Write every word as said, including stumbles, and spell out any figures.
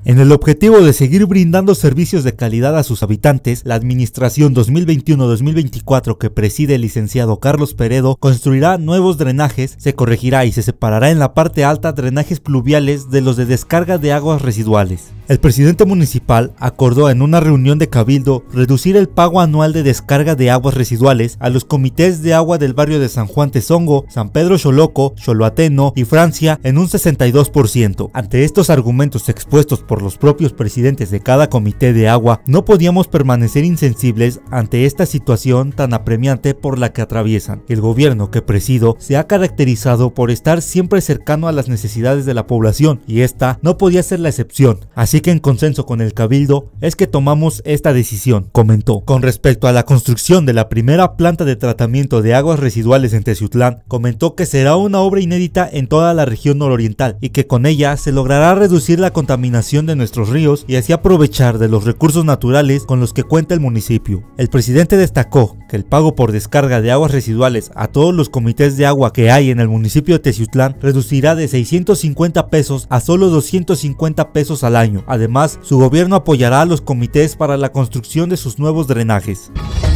En el objetivo de seguir brindando servicios de calidad a sus habitantes, la administración dos mil veintiuno dos mil veinticuatro que preside el licenciado Carlos Peredo construirá nuevos drenajes, se corregirá y se separará en la parte alta drenajes pluviales de los de descarga de aguas residuales. El presidente municipal acordó en una reunión de cabildo reducir el pago anual de descarga de aguas residuales a los comités de agua del barrio de San Juan Tezongo, San Pedro Xoloco, Xoloateno y Francia en un sesenta y dos por ciento. Ante estos argumentos expuestos por los propios presidentes de cada comité de agua, no podíamos permanecer insensibles ante esta situación tan apremiante por la que atraviesan. El gobierno que presido se ha caracterizado por estar siempre cercano a las necesidades de la población y esta no podía ser la excepción. Así que en consenso con el cabildo es que tomamos esta decisión, comentó. Con respecto a la construcción de la primera planta de tratamiento de aguas residuales en Teciutlán, comentó que será una obra inédita en toda la región nororiental y que con ella se logrará reducir la contaminación de nuestros ríos y así aprovechar de los recursos naturales con los que cuenta el municipio. El presidente destacó que el pago por descarga de aguas residuales a todos los comités de agua que hay en el municipio de Teciutlán reducirá de seiscientos cincuenta pesos a solo doscientos cincuenta pesos al año. Además, su gobierno apoyará a los comités para la construcción de sus nuevos drenajes.